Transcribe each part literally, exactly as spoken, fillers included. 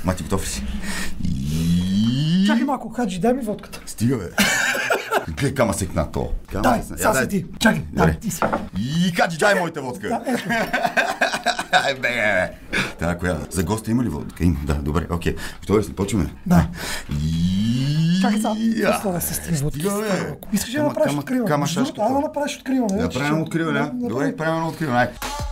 Мати, готов ли си? И... Чакай малко, Хаджи, дай ми водката. Стига, бе. Гледай, кама секна то. Дай, сега си ти. Чакай, дай, ти си. И Хаджи, дай моята водка. Да, ето. Ай, бе, бе. Та, коя? За госта има ли водка? Има, да, добре, окей. Готови ли си? Почваме? Да. И... Чакай сега, просто да се стига водки. Стига, бе. Искаш да направиш откриване? Кама шашката. Да, да направиш откриване. Да правим откриване, а? Добре, правим откриване.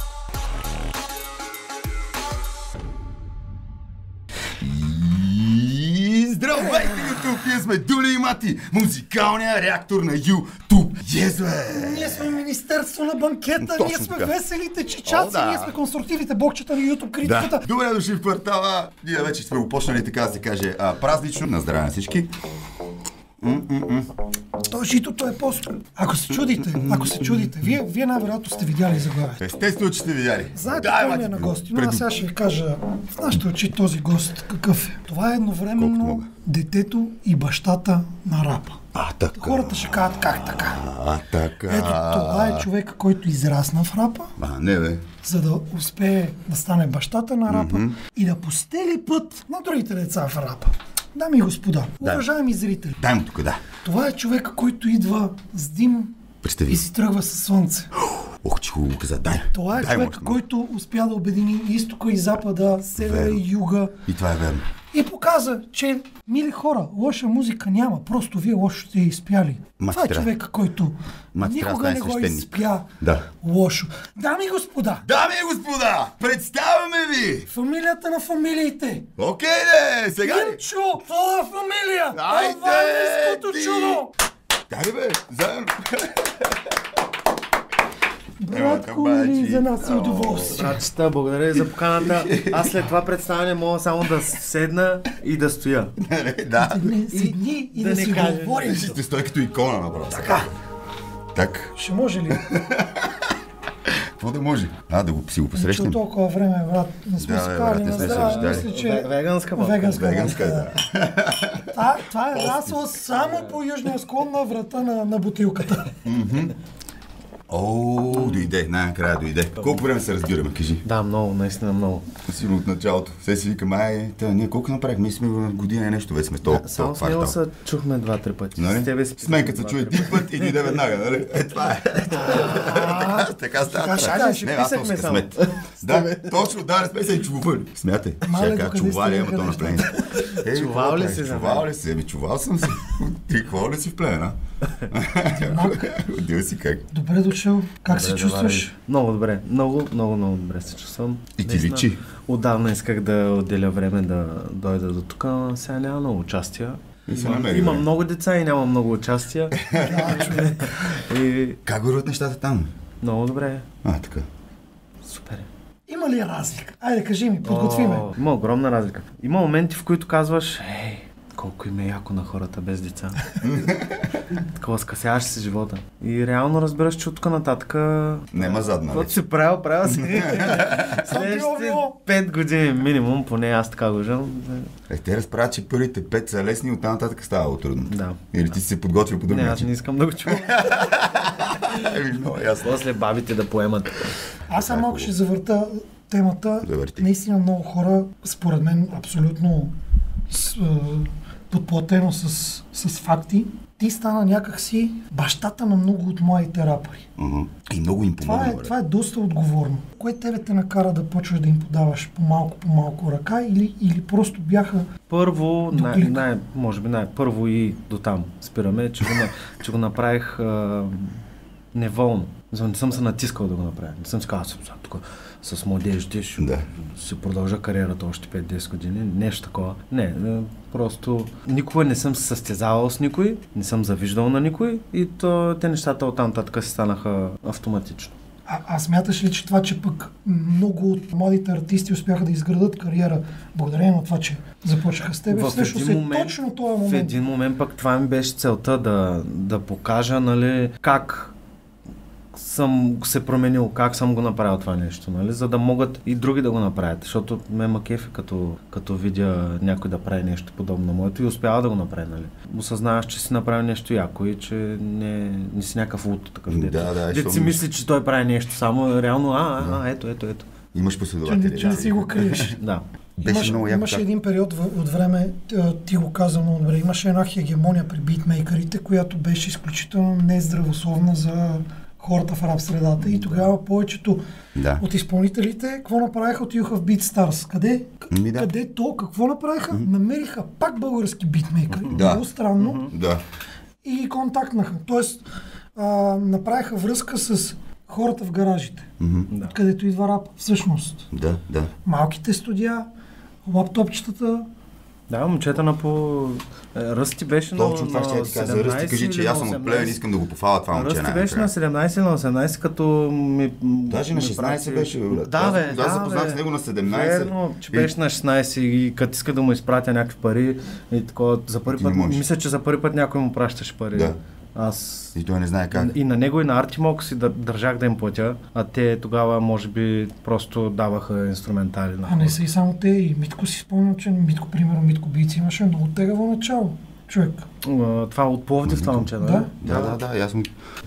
Здравейте, YouTube! Ние сме Дули и Мати, музикалния реактор на YouTube. Езве! Ние сме Министерство на банкета, Точно ние сме така. веселите чичаци, О, да. ние сме конструктивите бокчета на YouTube критиката. Да. Добре дошли в квартала. Ние вече сме опочнали, така да се каже, а, празнично. На здраве на всички. М-м-м. То житото е по-ско. Ако се чудите, ако се чудите, вие, вие най-вероятно сте видяли заглавието. Естествено, че сте видяли. Знаете Дай, кой ми е Мати, на гости, но преду- аз сега ще ви кажа в нашите очи този гост какъв е. Това е Колкото едновременно мога. детето и бащата на рапа. А, така. Хората ще кажат как така. А, така. Ето това е човека, който израсна в рапа, А, не бе. за да успее да стане бащата на рапа mm-hmm. и да постели път на другите деца в рапа. Дами и господа, Да. уважаеми зрители, Дай му тук, да. това е човека, който идва с дим Представи. и си тръгва със слънце. Ох, че хубаво каза. Дай. Това е Дай човека, му. който успя да обедини изтока и запада, севера Верно. и юга И това е верно. и показа, че, мили хора, лоша музика няма, просто вие лошо сте я изпяли. Мати, Това е трябва- човека, който Мати, трябва никога да не стане го свещеник. изпя Да. лошо. Дами и господа, Дами и господа, представяме ви! фамилията на фамилиите. Окей, де, сега ли? Имчо, това е фамилия! Айде, Това е ниското ти! чудо! Дай бе, заедно. Братко, Ева, или кабачи. за нас е удоволствие. Братчета, благодаря ви за поканата. Аз след това представяне мога само да седна и да стоя. Да. Не седни и да, да си не кажа. говорим. Ще стой като икона направо. Така, Так, ще може ли? какво да може? А, да го си го Че посрещнем. толкова време, брат, не сме Да, се бе, кали брат, не на сме се здраве. виждали. Мисля, че Ве- Веганска водка. Веганска, Веганска, водка, да. Това, това е расло само по южния склон на врата на, на бутилката. О, дойде, най-накрая дойде. Колко време се разбираме, кажи? Да, много, наистина много. Сигурно от началото. Все си викам, ай, та, ние колко направихме? Ние сме година и нещо, вече сме толкова Само с него квартал. се чухме два-три пъти. Нали? С тебе си С мен като се два, чуе три един път и дойде веднага, нали? Е, това е. Така става. Така ще брат. кажеш, Не, аз съм с писахме само. късмет. Да, точно, да, не сме се и чували. Смятай. Мале, Ще кажа, докъде чували, сте, ама то на къде плен. Е, Чувал какво ли правиш? си за мен? Чувал ли си? Еми, чувал съм си. Ти какво ли си в плен, а? Отдел си как? Добре дошъл. Как се Добре, чувстваш? добре. Много добре. Много, много, много добре се чувствам. И ти Наистина, личи. Отдавна исках да отделя време да дойда до тук, но сега няма много участия. И се Има, намери има време. много деца и няма много участия. Да, човек. И Как върват нещата там? много добре. А, така. Супер. Има ли разлика? Айде, кажи ми, подготви ме. О, Има огромна разлика. Има моменти, в които казваш, ей, колко им е яко на хората без деца. Такова скъсяваш си живота. И реално разбираш, че оттук нататък... Нема задна. Каквото си правил, правил си. било, Следващите било. пет години минимум, поне аз така го виждам. Е, те разправят, че първите пет са лесни, оттам нататък става трудно. Да. Или ти си се подготвил по друг Не, аз начин? не искам да го чувам. Еми, много ясно. После бабите да поемат. Аз само малко ще завърта темата. Завърти. Наистина много хора, според мен, абсолютно с, а, подплатено с, с факти. Ти стана някакси бащата на много от младите рапъри. Мгм. И много им Това е, помогна, бре. това е доста отговорно. Кое тебе те накара да почваш да им подаваш по-малко, по-малко ръка или, или просто бяха... Първо, До най, клик. най, може би най, първо и до там спираме, че го, на- че го направих а, неволно. За- Не съм се натискал да го направя. Не съм си казал, «Аз съм тук с младежите, ще Да. си продължа кариерата още пет-десет години. Нещо такова. Не, е, просто никога не съм се състезавал с никой, не съм завиждал на никой и то, те нещата оттам нататък си станаха автоматично. А, а смяташ ли, че това, че пък много от младите артисти успяха да изградат кариера благодарение на това, че започнаха с теб, В всъщност един е момент- точно този В момент. един момент пък това ми беше целта да, да покажа, нали, как съм се променил, как съм го направил това нещо, нали, за да могат и други да го направят, защото ме ма кефи, като, като видя някой да прави нещо подобно на моето и успява да го направи, нали. Осъзнаваш, че си направи нещо яко и че не, не си някакъв луд такъв дет. Да, да, Дет защото- си мисли, че той прави нещо само, реално, а, а, а ето, ето, ето. Имаш Че, последователи. не- че не си го криеш. Да. Беше Имаш, много яко. имаше как- един период в, от време, т- ти го каза много добре, имаше една хегемония при битмейкърите, която беше изключително нездравословна за хората в рап средата. И тогава повечето Да. от изпълнителите, какво направиха? Отидоха в BeatStars. Къде? Ми да. Къде то? Какво направиха? Намериха пак български битмейкъри. Да. Много странно. Да. И ги контактнаха. Тоест, а, направиха връзка с хората в гаражите, Мгм. Да. където идва рап. Всъщност, Да, да. малките студия, лаптопчетата. Да, момчета на по... е, Ръсти беше на, Точно това ще я ти кажа. седемнайсет Ръсти, кажи, че или аз на съм от осемнайсет. Плевен, искам да го пофала това момче. Ръсти беше най-накрая. на седемнайсет или на осемнайсет, като ми... Даже на ми шестнайсет прати- беше. брат. Да, Аз- бе, Аз да, запознах бе. с него на седемнайсет. Верно, че И- беше на шестнайсет и като иска да му изпратя някакви пари и такова, за първи Ти не път, можеш. мисля, че за първи път някой му пращаше пари. Да. Аз И той не знае как. и на него и на Artimok си дър- държах да им платя, а те тогава може би просто даваха инструментали на А не хора. са и само те. И Митко си спомням, че Митко, примерно, Митко Бийци имаше много тегаво начало. Човек. А, Това от Пловдив, това момче, да? Да. Да, да, да. и Аз съм...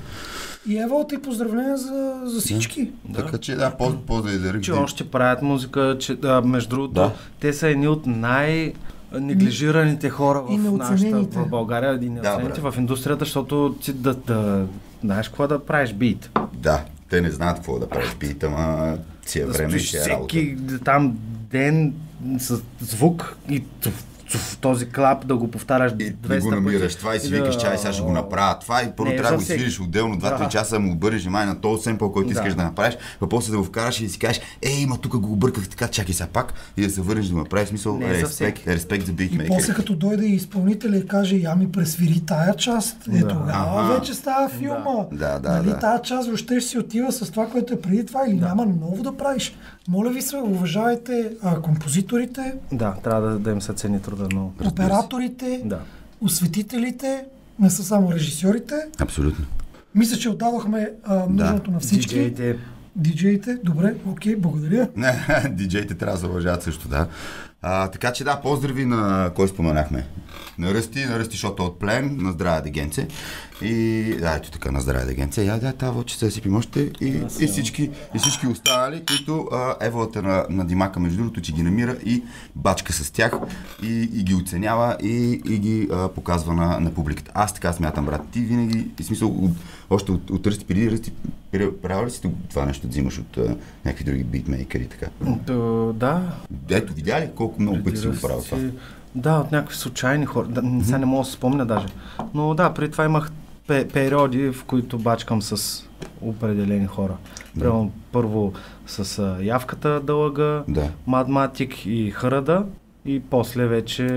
И ево ти поздравления за, за всички. Да. Така че да, поз- поздрави за Че Ръгди. още правят музика, че да, между другото, Да. те са едни от най- неглижираните хора И в нашата, неоценените. в България и неоценените брат. в индустрията, защото ти да, да знаеш какво да правиш бит. Да, те не знаят какво да правиш бит, ама си е Да време и стоиш ще е работа. всеки там ден с звук и цуф, цуф, този клап да го повтаряш И ти двеста го намираш пъти. това и си И да- викаш, чай, сега ще го направя това и първо Не, трябва да за го всеки. свириш отделно, два-три Да. часа му обърнеш внимание на този семпъл, който Да. искаш да направиш, а после да го вкараш и да си кажеш, ей, ма тук го обърках така, чакай сега пак и да се върнеш да го направиш, смисъл, Не, за респект, всеки. респект за И после битмейкери. като дойде и изпълнителя и каже, я ми пресвири тая част, е Да. тогава Ага. вече става филма. Да, да, нали, да. тая част въобще ще си отива с това, което е преди това или няма ново да правиш. Моля ви се, уважавайте а, композиторите, Да, трябва да, да им се цени труда много. операторите, Да. осветителите, не са само режисьорите. Абсолютно. Мисля, че отдадохме а, нужното на всички. Диджеите, Диджеите, добре, окей, благодаря. Не, диджеите трябва да се уважават също, да. А, така че да, поздрави на кой споменахме? На Ръсти, на Ръсти, защото е от Плен, на Здраве Дегенце. И да, ето така, на Здраве Дегенце. Я да, тази вълчица да сипим още и, и, всички, и всички останали, които а, еволата на, на Димака, между другото, че ги намира и бачка с тях и, и ги оценява и, и ги а, показва на, на публиката. Аз така смятам, брат. Ти винаги, в смисъл, от, още от, от Ръсти, преди Ръсти, правил ли си това нещо да взимаш от а, някакви други битмейкери, така? Д- да. Ето, видя ли колко много пъти си го правил това? Да, от някакви случайни хора. Да, сега не мога да се спомня даже. Но да, преди това имах пе- периоди, в които бачкам с определени хора. Примерно първо с а, Явката Дълъга, Да. Мадматик и Хърада. И после вече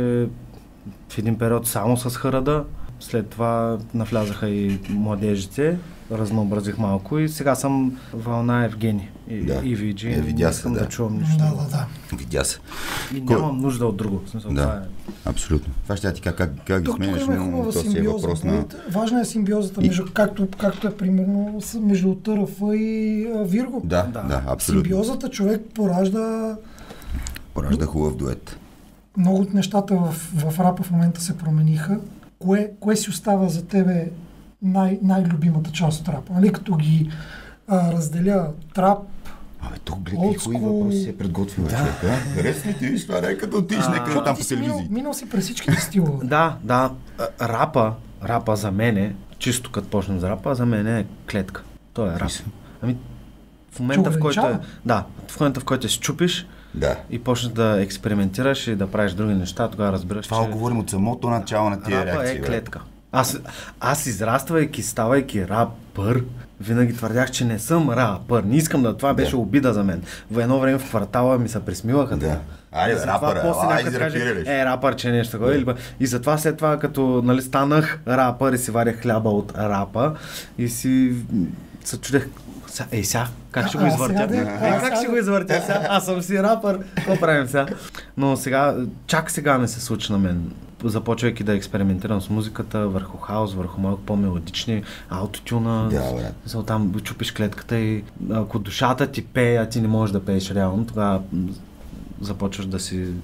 в един период само с Хърада. След това навлязаха и младежите, разнообразих малко и сега съм вълна Евгений и, Да. и ви джи. Е, видя не се, искам да. да чувам нищо. Да, да, да. Видя се. И Кой- нямам нужда от друго. В смисъл, Да. това е. Абсолютно. Това ще я ти кажа как, как ги Тук, тук сменяш, има но хубава то си е симбиоза. въпрос на... Важна е симбиозата, И- между, както, както е примерно с- между ТРФ и а, Вирго. Да, Да. да, абсолютно. Симбиозата човек поражда Поражда хубав дует. много от нещата в, в рапа в момента се промениха. Кое, кое си остава за тебе най, най-любимата част от рапа? Нали, като ги а, разделя трап, Абе, тук гледай Old хубави school. въпроси се предготвила да. човек, а? Харесва ли ти, виж това, не като отиш А, някъде защото там ти по си минал, телевизии. минал си през всичките стилове. Да, да. А, Рапа, рапа за мене, чисто като почнем за рапа, за мен е клетка. Той е рап. Мисля. Ами, в момента, в който е, ограничава. да, в момента, в който се чупиш Да. и почнеш да експериментираш и да правиш други неща, тогава разбираш, Това че говорим от самото начало на тия рапа реакции. е бе. клетка. Аз, аз израствайки, ставайки рапър, винаги твърдях, че не съм рапър. Не искам да. Това беше Да. обида за мен. В едно време в квартала ми се присмиваха. Да. така. Айде, И бе, затова рапър, после ела, някой израпирай, каже, бе. е, рапър, че нещо такова. Или ба- И затова след това, като нали, станах рапър и си варях хляба от рапа и си се чудех, «Са- ей сега, как ще го А, извъртя? сега де- Е, а, как сега ще де- го извъртя сега? Аз съм си рапър. Какво правим сега? Но сега, чак сега ми се случи на мен. Започвайки да експериментирам с музиката, върху хаос, върху малко по-мелодични, аутотюна. Да, брат. За там чупиш клетката и ако душата ти пее, а ти не можеш да пееш реално, тогава м, започваш да си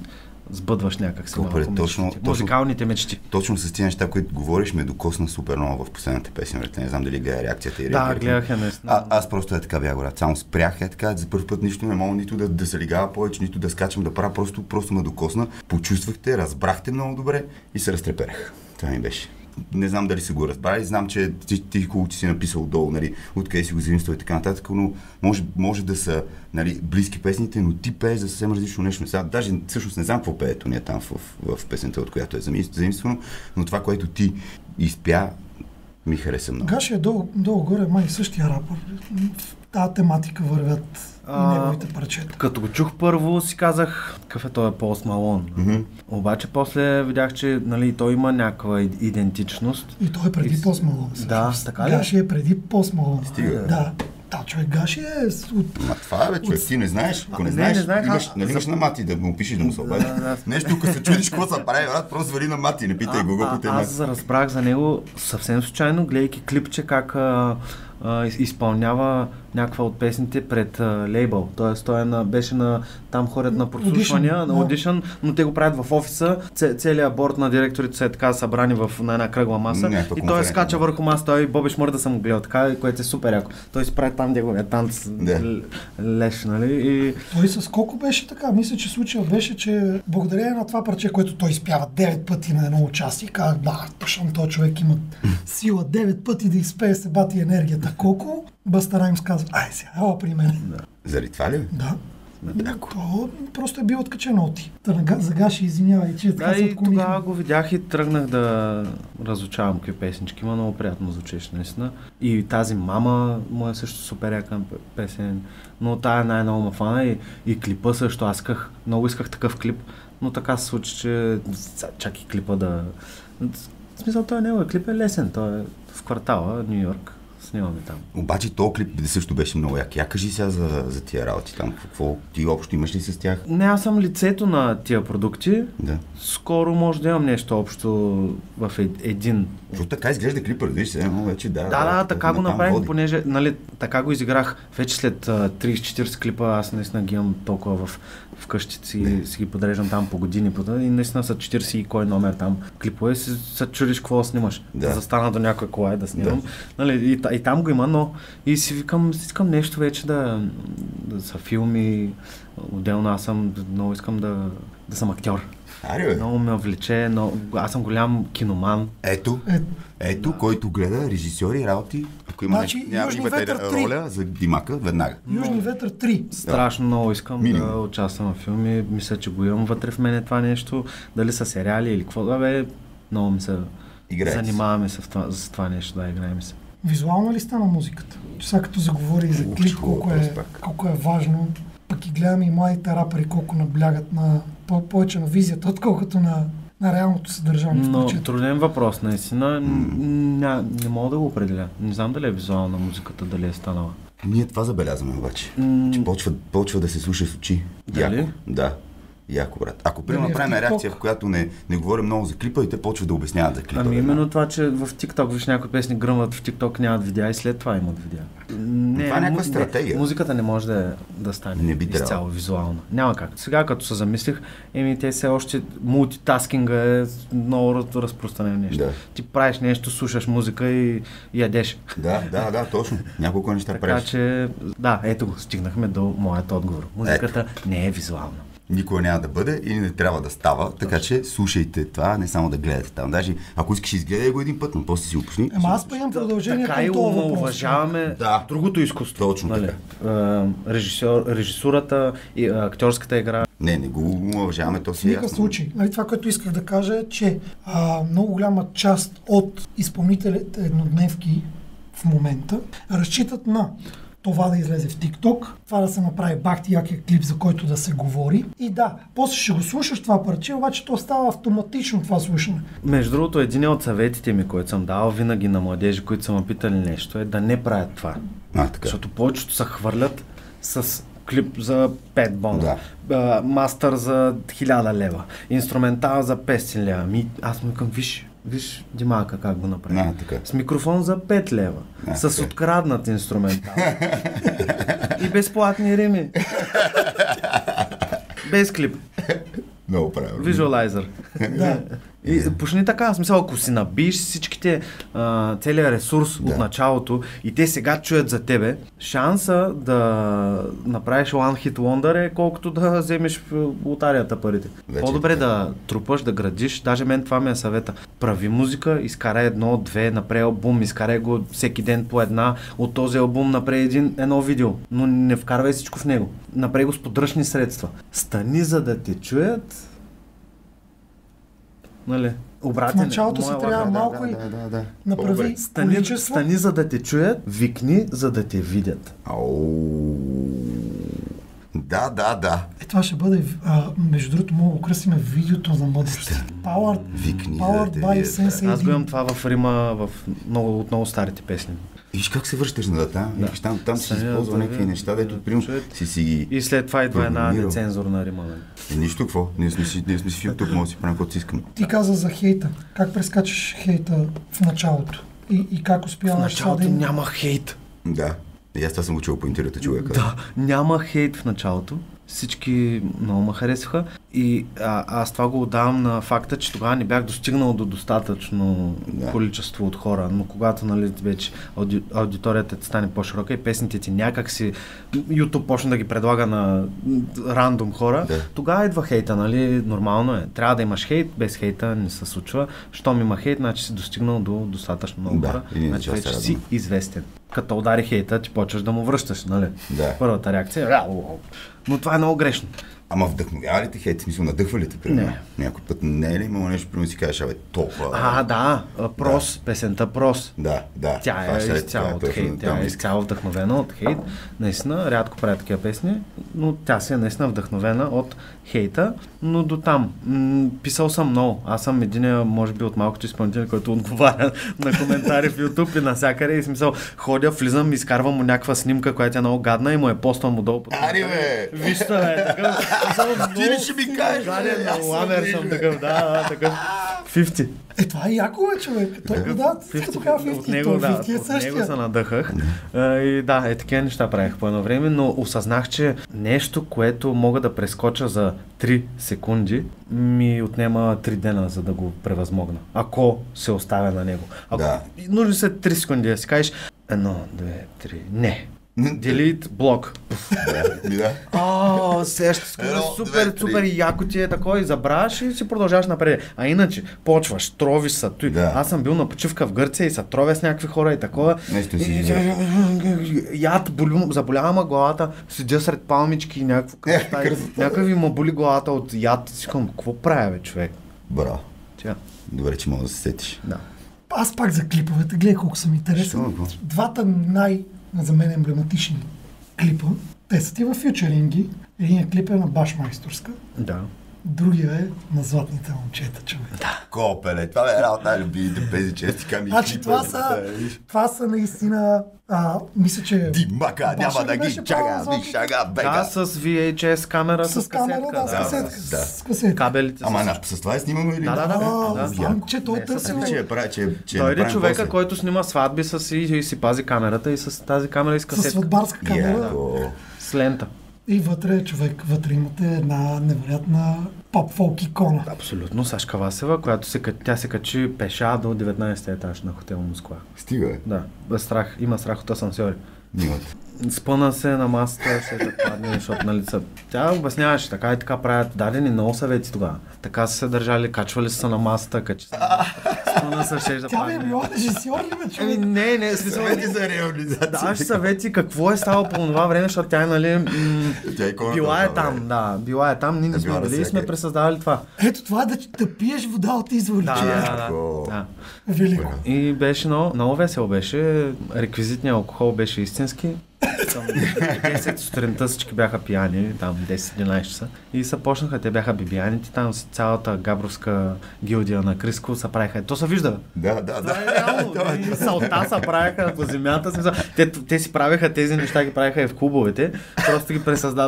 сбъдваш някак си Супер, малко точно, мечтите. точно, Музикалните мечти. Точно с тези неща, които говориш, ме докосна супер много в последната песен. Не знам дали гледа реакцията и Да, гледах я наистина. А, аз просто е така бях, брат. Само спрях е така, за първ път нищо не мога нито да, да се лигава повече, нито да скачам да правя, просто, просто ме докосна. Почувствахте, разбрахте много добре и се разтреперех. Това ми беше. Не знам дали си го разбрали, знам, че ти, ти хубаво ти си написал долу, нали, откъде си го заимства и така нататък, но може, може да са, нали, близки песните, но ти пееш за съвсем различно нещо. Сега, даже всъщност не знам какво пеето не е там в, в, в песента, от която е заимствано, но това, което ти изпя, ми хареса много. Гаши е долу, долу-горе, май същия рапър. В тази тематика вървят А, и неговите парчета. Като го чух първо, си казах, какъв е той Пост Малон. Mm-hmm. Обаче после видях, че нали, той има някаква идентичност. И той е преди И... Пост Малон. Да, така ли? Гаши е преди Пост Малон. Стига. Да. Да, човек, Гаши е от... Ма това бе, човек, ти не знаеш, ако не, не, знаеш, не знаех, имаш, а, нали имаш за... на Мати да му пишеш да му се обади. Да, да. Нещо, ако се чудиш какво се прави, брат, просто вали на Мати, не питай го, го а, аз разбрах за него съвсем случайно, гледайки клипче как а, а, изпълнява някаква от песните пред а, лейбъл. Тоест той е на, беше на там ходят на прослушвания, Audition, на да. аудишън, но те го правят в офиса. Ц- целият борд на директорите са е така събрани в, на една кръгла маса. Някаква И той конференция. скача върху масата, той Боби Шмър да съм го гледал така, което е супер яко. Той си прави там неговия танц Да. л- леш, нали? И Той с колко беше така? Мисля, че случая беше, че благодарение на това парче, което той изпява девет пъти на едно участие, казах, да, точно този човек има сила девет пъти да изпее се бати енергията. Колко? Бъста Раймс казва, ай сега, ела при мен. да. Заради това ли? Да. То просто е бил откачен от ти. Та на Га- за Гаши, извинявай, че така Да, се и отклонихме. тогава го видях и тръгнах да разучавам какви песнички. Има много приятно звучеше, наистина. И тази мама му е също супер яка песен. Но тая най-много ме фана и, и клипа също. Аз исках, много исках такъв клип, но така се случи, че чак и клипа да... В смисъл, той неговия клип е лесен. Той е в квартала, Ню Йорк. Снимаме там. Обаче този клип също беше много як. Я кажи сега за, за тия работи там. Какво ти общо имаш ли с тях? Не, аз съм лицето на тия продукти. Да. Скоро може да имам нещо общо в е- един. Защото така изглежда клипа, виж се, но вече да. Да, да, така го натам направих, води. понеже, нали, така го изиграх. Вече след а, трийсет-четирийсет клипа, аз наистина ги имам толкова в, в къщите си, си ги подреждам там по години, по, и наистина са четирийсет и кой номер там клипове, си се чудиш какво да снимаш. Да. Да застана до някоя кола и да снимам. Нали, и, та- и там го има, но и си викам, искам нещо вече да, да са филми, отделно аз съм, много искам да, да съм актьор. Ари, бе. Много ме влече, но аз съм голям киноман. Ето, Е, ето, който гледа режисьори, работи. Ако има Значи, някаква Южни някаква ветър три. роля за Димака, веднага. Южни ветър три. Страшно много искам Минимум. да участвам в филми. Мисля, че го имам вътре в мене това нещо. Дали са сериали или какво да бе, много ми се Играете. занимаваме се в това, с това нещо, да, играем се. Визуална ли стана музиката? Сега като заговори за Ух, клип, че хубаво, колко е, просто пак. колко е важно, пък и гледаме и младите рапъри колко наблягат на по- повече на визията, отколкото на, на реалното съдържание в Но парчето. труден въпрос, наистина. Ня, не мога да го определя. Не знам дали е визуална музиката, дали е станала. Ние това забелязваме обаче. М, Че почва, почва да се слуша с очи. Дали? Яко. Да. Яко, брат. Ако примерно Дали е в направим TikTok? реакция, в която не, не говорим много за клипа и те почват да обясняват за клипа. Ами веднага. именно това, че в TikTok виж някои песни гръмват в TikTok, нямат видеа и след това имат видеа. Не, Това е някаква му- стратегия. Не, музиката не може да, е- да стане Не би трябвало. изцяло визуална. Няма как. Сега като се замислих, еми те все още мултитаскинга е много раз- разпространено нещо. Да. Ти правиш нещо, слушаш музика и, и ядеш. Да, да, да, точно. Няколко неща Така правиш. че, да, ето го, стигнахме до моят отговор. Музиката не е визуална. Никога няма да бъде и не трябва да става, така че слушайте това, не само да гледате там. Даже ако искаш изгледай го един път, но после си опусни. Ема аз па имам продължение Така и към този въпрос. уважаваме Да. другото изкуство. Точно нали? А, режисьор, режисурата и а, актьорската игра. Не, не го уважаваме, то В си е никакъв ясно. случай. Нали, това, което исках да кажа е, че а, много голяма част от изпълнителите еднодневки в момента разчитат на това да излезе в TikTok, това да се направи бахти якия клип, за който да се говори. И да, после ще го слушаш това парче, обаче то става автоматично това слушане. Между другото, един от съветите ми, който съм давал винаги на младежи, които са ме питали нещо, е да не правят това. А, така. Защото повечето се хвърлят с клип за пет бона, Да. а, мастър за хиляда лева, инструментал за петстотин лева. Ми, аз му викам, виж, виж Димака как го направи. А, така. С микрофон за пет лева, А, с така. откраднат инструментал и безплатни рими. Без клип. Много правилно. Визуалайзър. Да. И почни така, в смисъл, ако си набиеш всичките, а, целият ресурс Да. от началото и те сега чуят за тебе, шанса да направиш one hit wonder е колкото да вземеш в лотарията парите. Вече По-добре е така. да трупаш, да градиш, даже мен това ми е съвета. Прави музика, изкарай едно, две, направи албум, изкарай го всеки ден по една, от този албум направи един, едно видео, но не вкарвай всичко в него. Направи го с подръчни средства. Стани за да те чуят. Нали? Обратен. В началото си Моя трябва лага. малко да, и да, да, да. направи По-добре. Стани, количество. стани за да те чуят, викни за да те видят. Ау. Да, да, да. Е, това ще бъде, а, между другото, мога да кръстиме видеото за мъдрост. Powered, Викни за да powered те by видят. Sense Аз го ей ди. имам това в Рима, в много, от много старите песни. Виж как се връщаш назад, а? Да. Викаш, там, там си Стани, използва да, някакви да, неща, да, дето да, примерно чуят. си си ги... И след това идва една програмирал. нецензурна Рима. Нали? Е, нищо какво, ние сме си, ние сме си в YouTube, може да си правим каквото си искаме. Ти каза за хейта. Как прескачаш хейта в началото? И, и как В успяваш това началото да им... няма хейт. Да. И аз това съм го чул по интервюта, човека. Да, няма хейт в началото. Всички много ме харесваха и а, аз това го отдавам на факта, че тогава не бях достигнал до достатъчно Да. количество от хора, но когато нали, вече ауди, аудиторията ти стане по-широка и песните ти някак си YouTube почна да ги предлага на рандом хора, Да. тогава идва хейта, нали, нормално е. Трябва да имаш хейт, без хейта не се случва. Щом има хейт, значи си достигнал до достатъчно много Да, хора, и ние значи за това вече се си радваме. известен. Като удари хейта, ти почваш да му връщаш, нали? Да. Първата реакция е «Ау, ау». Но това е много грешно. Ама вдъхновява ли те хейт? В смисъл, надъхва ли те, примерно? Не. Някой път не е ли имало нещо, примерно си кажеш, абе, толкова... А, да, а, Прос, песента Прос. Да, да. Тя това е ще изцяло това от точно хейт, там тя е искам. изцяло вдъхновена от хейт. Наистина, рядко правя такива песни, но тя си е наистина вдъхновена от хейта, но до там. М- писал съм много. Аз съм един, може би, от малкото изпълнители, който отговаря на коментари в YouTube и навсякъде и смисъл, ходя, влизам, изкарвам му някаква снимка, която е много гадна и му е поствам му долу. Ари, бе! Вижте, бе, такъв. Ти ли ще ми кажеш, бе? Гаден, Аз съм ламер виждал. съм такъв, да, да, такъв. петдесет. Е, това е яко, бе, човек. Той го да, като казва от петдесет, него, той да, петдесет е от него същия. се надъхах. А, и да, е такива неща правих по едно време, но осъзнах, че нещо, което мога да прескоча за три секунди, ми отнема три дена, за да го превъзмогна. Ако се оставя на него. Ако Да. нужни са три секунди да си кажеш едно, две, три, не. Delete, блок. Да, ми да. О, сещаш, Едно, супер, две, три. супер яко ти е такова и забравяш и си продължаваш напред. А иначе, почваш, тровиш се. Той. Да. Аз съм бил на почивка в Гърция и се тровя с някакви хора и такова. Нещо си И- изяж. Яд, болю, заболява ма главата, седя сред палмички и някакво красота. и красота. Някакви ма боли главата от яд. Си казвам, какво правя, бе, човек? Браво. Тя. Добре, че мога да се сетиш. Да. Аз пак за клиповете, гледай колко съм интересен. Що? Двата най- за мен емблематични клипа, те са ти във фьючеринги. Единият клип е на Башмайсторска, Да. другия е на Златните момчета, човек. Копеле, това е една от най-любимите песни, чести ками. Значи това са, това са наистина, а, мисля, че... Димака, Баш няма ли да ги беше чага, правил ви шага, Да, бега. с ви ейч ес камера, с, С камера, касетка. да, с да, касетка. да. С касетка. Кабелите Ама с... на, с това е снимано или? Да, да, да. А, да. знам, че той Не, е търсил. с- Че е прави, че, че Той е направим човека, после. който снима сватби с и, и си пази камерата и с тази камера и с С касетка. сватбарска камера. Яко. С лента. И вътре, човек, вътре имате една невероятна поп-фолк икона. Абсолютно. Сашка Васева, която се, ка- тя се качи пеша до деветнайсети етаж на хотел Москва. Стига, бе. Да, без страх. Има страх от асансьори. Нимат. Спъна се на масата, се да падне, защото нали са... Тя обясняваше, така и така правят, дадени много съвети тогава. Така са се държали, качвали са на масата, качи се. Спъна се, ще да Тя ми е падне. била режисьор ли, бе, Еми, човек? не, не, смисъл... Съвети за реализация. Даваш съвети какво е ставало по това време, защото тя е, нали, м- Тя е иконата била е от това там, време. да, била е там, ние не Е, сме била били и сме навсякъде. пресъздавали това. Ето това е да, да пиеш вода от извори, Да, човек. да, да, Яко. да. Велико. И беше много, много весело беше, реквизитният алкохол беше истински. Към десет сутринта всички бяха пияни, там десет-единайсет часа. И се почнаха, те бяха бибияните, там с цялата габровска гилдия на Криско се правиха. То се вижда. Да, да, Това да. е реално. И салта се правиха по земята. Смисъл. Те, те си правиха тези неща, ги правиха и в клубовете. Просто ги пресъздадаха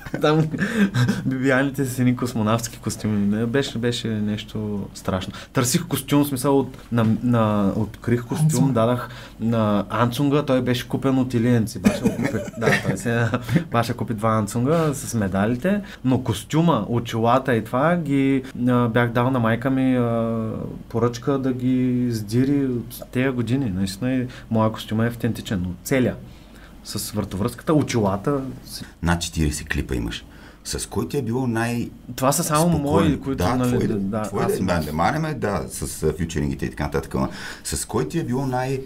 Там бибияните с едни космонавтски костюми. Не, беше, беше нещо страшно. Търсих костюм, в смисъл от, на, на, открих костюм, Анцунг. дадах на Анцунга, той беше купен от Илиенци. Баша го купи. Да, той се Баша купи два Анцунга с медалите, но костюма, очилата и това ги а, бях дал на майка ми а, поръчка да ги сдири от тези години. Наистина и моя костюм е автентичен, но целия. С въртовръзката, очилата. Над четирийсет клипа имаш. С кой ти е било най... Това са само спокойно? мои, които... Да, нали, твои, да, да, твои, аз... да, да, манеме, да, с а, фьючерингите и така нататък. ама С кой ти е било най...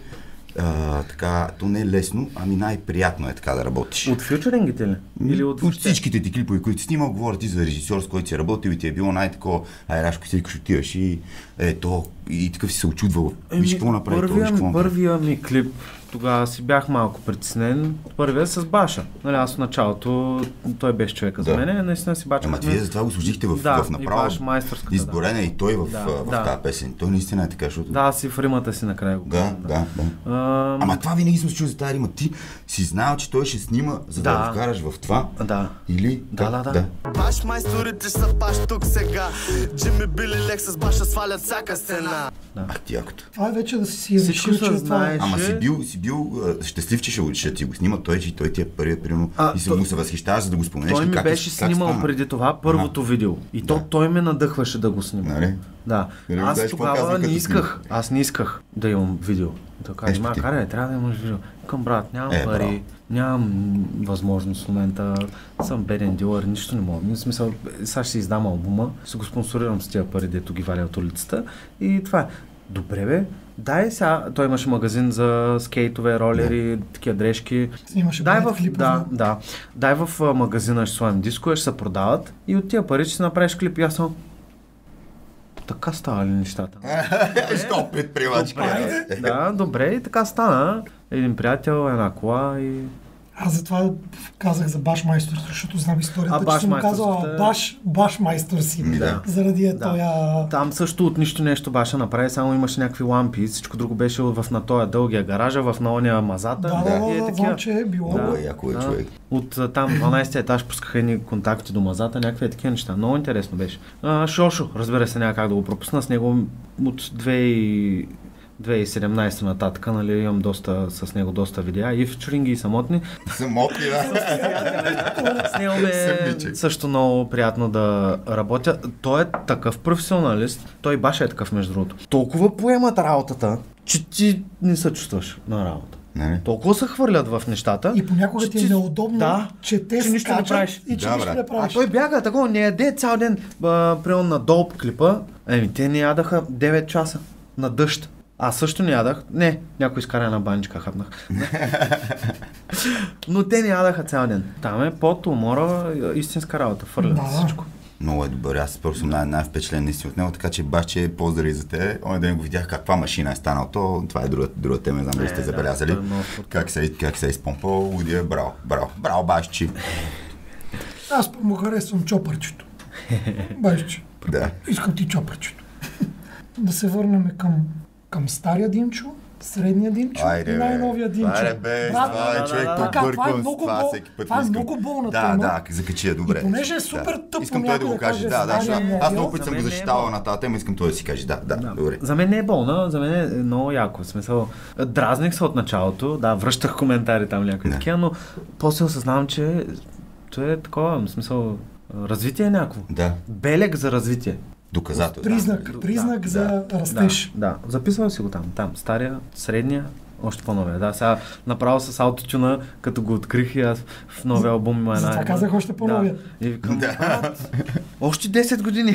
А, така, то не е лесно, ами най-приятно е така да работиш. От фьючерингите ли? Или от, от всичките ти клипове, които си снимал, говоря ти за режисьор, с който си работил и ти е било най-тако, ай, Рашко, си викаш, отиваш и е то, и такъв си се очудвал. Виж какво направи това, виж какво направи. Първия ми клип, тогава си бях малко притеснен. Първия с Баша. Нали, аз в началото, той беше човека за Да. мене, наистина си бачахме. Ама вие затова го служихте в, Да, в и направо. Баш майсторската, Изборен е и той в, Да, в, в да. тази песен. Той наистина е така, защото... Да, си в римата си накрая го Да, казвам, да, да. А, Ама това винаги съм се чул за тази рима. Ти си знал, че той ще снима, за да, Да. го вкараш в това? Да. Или? Да, да, да. Баш майсторите ще са баш тук сега. Джими Били Лек с баша свалят всяка стена. Ах ти якото. Това е вече да си си Всичко решил, се че това е. знаеш. Ама Ще- си бил, си бил а, щастлив, че ще, ще ти го снима той, че той ти е първият, примерно, А, и се той- му се възхищаваш, за да го споменеш. Той и ми как е- беше как снимал стана? преди това първото видео. И то Да. той ме надъхваше да го снима. Нали? Да. Нали, Аз знаеш какво тогава казва, не като исках. Аз не исках да имам видео. Да кажа, Еш, ма, ти. карай, трябва да имаш видео. Към брат, нямам Е, пари, браво. нямам възможност в момента, съм беден дилър, нищо не мога. В смисъл, сега ще си издам албума, ще го спонсорирам с тия пари, дето ги валя от улицата. И това е. Добре бе, дай сега, той имаше магазин за скейтове, ролери, такива дрежки. Снимаше Дай балет в, клипове. да, да. Дай в а, магазина ще слагам дискове, ще се продават и от тия пари ще си направиш клип. И аз съм... Така става ли нещата? Що предприемачка? Да, добре, и така стана. Един приятел, една кола и... Аз затова казах за Баш майстор, защото знам историята, А, че Баш съм му майсторството казал е- Баш, Баш майстор си. Да. Заради е Да. тоя... Там също от нищо нещо Баша направи, само имаше някакви лампи, всичко друго беше в на този дългия гаража, в на ония мазата. Да, да, и е да, такива. знам, че е било. Много е яко е Да. човек. От а, там дванайсети етаж пускаха едни контакти до мазата, някакви е такива неща. Много интересно беше. А, Шошо, разбира се, няма как да го пропусна. С него от две хиляди и седемнайсета нататък, нали, имам доста, с него доста видеа, и фичеринги, и самотни. Самотни, да. С него ми е Съмничек. също много приятно да работя. Той е такъв професионалист, той баш е такъв между другото. Толкова поемат работата, че ти не се чувстваш на работа. Нали? Толкова се хвърлят в нещата. И понякога че ти е ти- неудобно, да, че те че нищо не скачат правиш. и че Да, нищо брат. не А правиш. той бяга такова, не яде цял ден, а, примерно на долп клипа. Еми, те не ядаха девет часа на дъжд. Аз също не ядах. Не, някой изкара една баничка хапнах. Но те не ядаха цял ден. Там е под умора, истинска работа, фърлят Да. всичко. Много е добър. Аз първо съм най- най-впечатлен наистина от него, така че баще, поздрави за те. Оня ден го видях каква машина е станал. То, това е друга, друга тема, не знам дали Е, сте да, забелязали. той е много спорт. Как се, как се е изпомпал, Удия, браво, браво, браво, бащи. Аз му харесвам чопърчето. Бащи, Да. искам ти чопърчето. Да се върнем към, към стария Димчо, средния Димчо Айде, и бе. най-новия Димчо. Айде, бе, Брат, това е да, човек, да, тук да. Така, това е бъркам с много това бол- всеки път. това е искам. много болна Да, тема. да, закачи я добре. И понеже е супер Да. тъпо Искам той да някой го да каже, каже да, да, стария защото аз много модел. пъти съм За го мен не е защитавал болно. на тази тема, искам той да си каже, да, да, добре. За мен не е болна, за мен е много яко. В смисъл, дразних се от началото, да, връщах коментари там някакви Не. такива, но после осъзнавам, че то е такова, в смисъл, развитие е някакво. Да, Белег за развитие. доказателство. Признак, Да, признак да, за растеж. Да, да, записвам си го там. Там, стария, средния, още по-новия. Да, сега направо с аутотюна, като го открих и аз в новия албум има една... Затова казах още по-новия. Да. И викам, Да. брат, още десет години.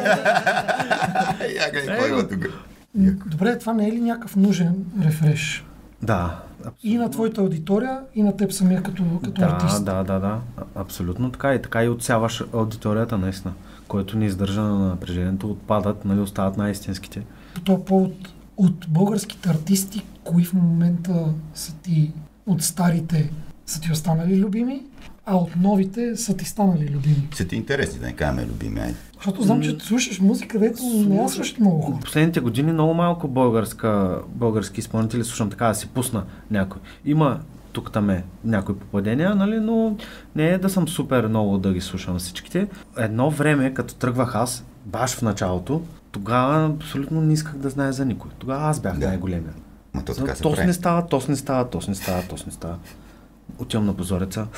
Я гледай, кой има тук. М, Добре, това не е ли някакъв нужен рефреш? Да. И на твоята аудитория, и на теб самия като, като Да, артист. да, да, да. А- Абсолютно така. И така и отсяваш аудиторията, наистина. Който не издържа на напрежението, отпадат, нали, остават най-истинските. По този повод, от българските артисти, кои в момента са ти от старите са ти останали любими, а от новите са ти станали любими? Са ти интересни, да не кажем любими, айде. Защото знам, че слушаш музика, дето не я слушат много хора. Последните години много малко българска, български изпълнители слушам така да си пусна някой. Има тук там е някои попадения, нали, но не е да съм супер много да ги слушам всичките. Едно време, като тръгвах аз, баш в началото, тогава абсолютно не исках да знае за никой. Тогава аз бях да. най-големия. Ма то така се Тос прави. не става, тос не става, тос не става, тос не става. Отивам на Позореца.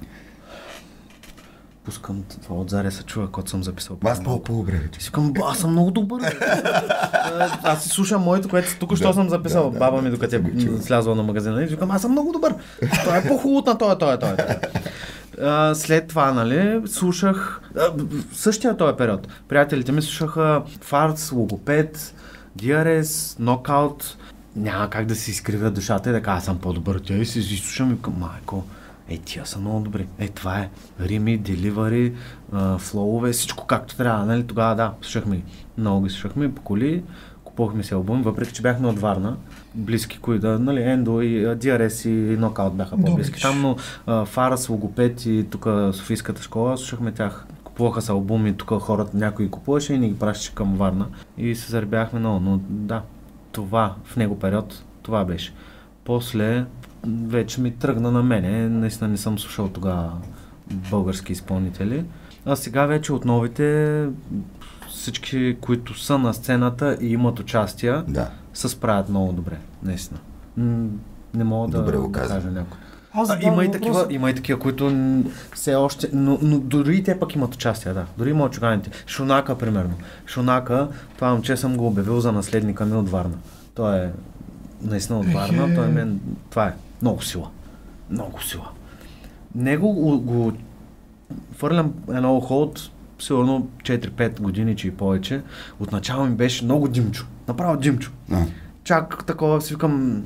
Пускам това отзаре се чува, който съм записал. Аз по-добре. И си казвам, аз съм много добър. Аз си слушам моето, което тук що съм записал. да, Баба да, ми, докато е да, слязла на магазина. И си казвам, аз съм много добър. Той е по-хубав на той, той, той. Uh, след това, нали, слушах uh, същия този период. Приятелите ми слушаха Фарц, Логопед, ди ар ес, Нокаут. Няма как да си изкривя душата и да кажа, аз съм по-добър. Тя и си слушам и към майко. Е, тия са много добри. Е, това е. Рими, деливари, флоуве, всичко както трябва. Нали? Тогава да, слушахме ги. Много ги слушахме по коли, купувахме си албум, въпреки че бяхме от Варна. Близки, кои да, нали, Ендо и ди ар ес и Нокаут бяха по-близки. Там, но Фарас, Логопед и тук Софийската школа, слушахме тях. Купуваха са албуми, тук хората някой купуваше и ни ги пращаше към Варна. И се заребяхме много, но да, това в него период, това беше. После вече ми тръгна на мене, наистина не съм слушал тогава български изпълнители. А сега вече от новите всички, които са на сцената и имат участия, да. се справят много добре, наистина. М- не мога добре да, го да казвам. кажа някой. Аз А, има, и въпрос... такива, има и такива, които все още, но, но дори и те пък имат участие, да. Дори има чуганите. Шунака, примерно. Шунака, това момче съм го обявил за наследника ми от Варна. Той е наистина от Варна, той е мен, това е много сила. Много сила. Него го, го фърлям едно ухо от сигурно четири-пет години, че и повече. Отначало ми беше много димчо. Направо димчо. А. Чак такова си викам.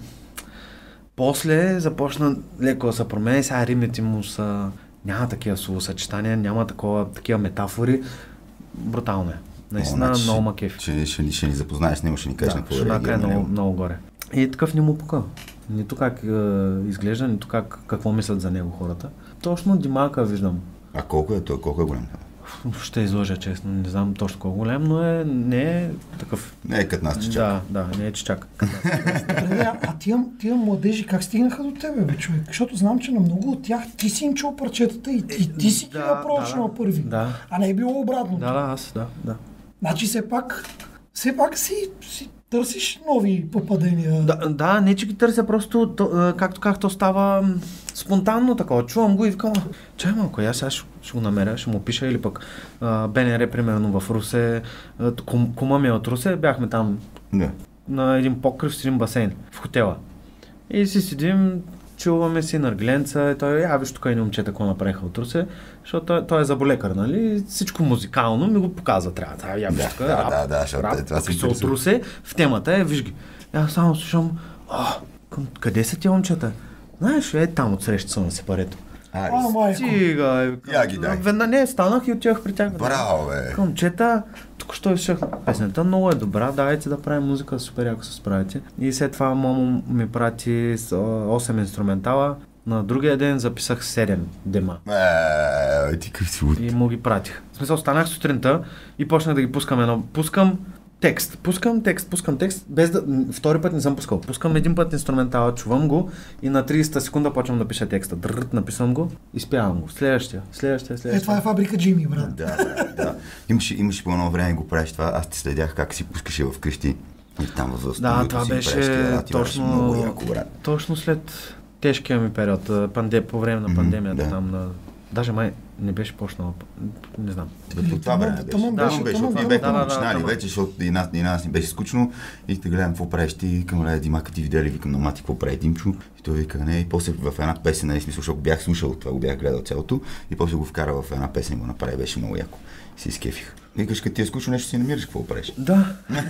После започна леко да се промени, сега римите му са... Няма такива словосъчетания, няма такова, такива метафори. Брутално е. Наистина О, значи, много макефи. Ще, ще, ще ни запознаеш с него, ще ни кажеш Да, на какво Шунака е реагира на много, него. много горе. И такъв не му пука. Нито как е, изглежда, нито как, какво мислят за него хората. Точно Димака виждам. А колко е той? Колко е голям? Ще излъжа честно, не знам точно колко голям, но е, не е такъв. Не е като нас, че Да, да, не е чичак. Добре, а тия, тия младежи как стигнаха до тебе, бе, човек? Защото знам, че на много от тях ти си им чул парчетата и, и ти си ги да, напрочнал да, първи. да. А не е било обратно. Да, да, аз, да, да. Значи все пак, все пак си, си търсиш нови попадения. Да, да, не че ги търся, просто то, а, както както става м, спонтанно такова. Чувам го и викам, чай малко, аз сега ще, ще го намеря, ще му пиша или пък а, Б Н Р, примерно в Русе, а, кум, кума ми е от Русе, бяхме там Да. на един покрив с един басейн в хотела. И си седим, чуваме си наргиленца и той, а виж тук едни момчета какво направиха от Русе, защото той, той е заболекар, нали? Всичко музикално ми го показва, трябва да я виж тук, да, рап, да, да, защото рап, това се пък са от интересува. Русе, в темата е, виж ги. Аз само слушам, а, към, къде са тия момчета? Знаеш, е там отсреща са на сепарето. А, А, майко. Стига, Я ги дай. веднага не, станах и отивах при тях. браво, бе. Към момчета, тук що изслушах песента, много е добра, давайте да правим музика, супер яко се справите. И след това мамо ми прати с осем инструментала, на другия ден записах седем дема. Е, ти къв си луд. И му ги пратих. В смисъл, станах сутринта и почнах да ги пускам едно. Пускам текст, пускам текст, пускам текст, без да... Втори път не съм пускал. Пускам един път инструментала, чувам го и на тридесета секунда почвам да пиша текста. Дрррт, написвам го, изпявам го. Следващия, следващия, следващия. Е, това е фабрика Джими, брат. Да, да, да. Имаше, имаше по едно време го правиш това. Аз те следях как си пускаше в къщи. И там в Да, студиото това си го беше правиш тия работи, беше точно, много яко, брат. точно след тежкия ми период, панде, по време на Мгм, пандемията да. там на... Даже май не беше почнала, не знам. Да, по това време беше. Тъмън Да, беше, беше, тъмън, защото ние тъмън. бяхме Да, да, да, начинали тъмън. вече, защото и нас, и нас ни беше скучно. И те гледам какво правиш ти, викам, ле, Димака, ти видя ли, викам, на мати, какво прави Димчо? И той вика, не, и после в една песен, нали, смисъл, защото бях слушал това, го бях гледал цялото, и после го вкара в една песен и го направи, беше много яко. И си изкефих. Викаш, като ти е скучно нещо, си намираш какво правиш. Да.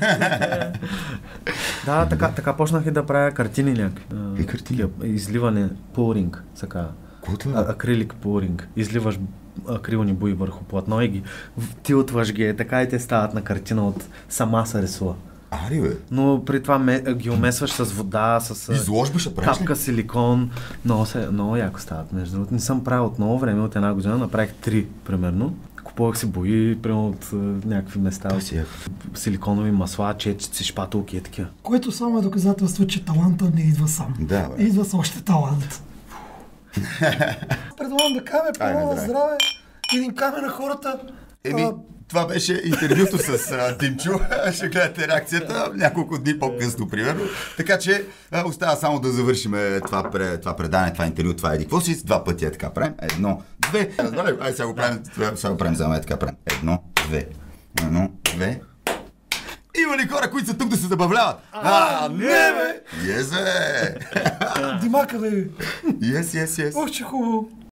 Да, така, така почнах и да правя картини някакви. А, Какви картини? такива, Изливане, пулринг, така. Какво това? А, акрилик пулринг. Изливаш акрилни бои върху платно и ги в- тилтваш ги, така и те стават на картина от сама се рисува. Ари, бе. Но при това ме, ги умесваш с вода, с а, Изложба ще правиш ли? капка силикон. Много, се, много яко стават. Между другото, не съм правил от много време, от една година, направих три, примерно. Купувах си бои, примерно от а, някакви места, Това от си е. силиконови масла, чечици, шпатулки и такива. Което само е доказателство, че таланта не идва сам. Да, бе. Идва с още талант. Предлагам да кажем, по здраве, един камер на хората. Еми, а... това беше интервюто с а, Димчо. Ще гледате реакцията няколко дни по-късно, примерно. Така че а, остава само да завършим това, това предание, това интервю, това еди. Какво си? Два пъти е така правим. Едно, две. Ай, сега го правим, сега го правим за мен така правим. Едно, две. Едно, две. Има ли хора, които са тук да се забавляват? А, не, бе! Езе! Димака, бе! Ес, ес, ес. Ох, че хубаво.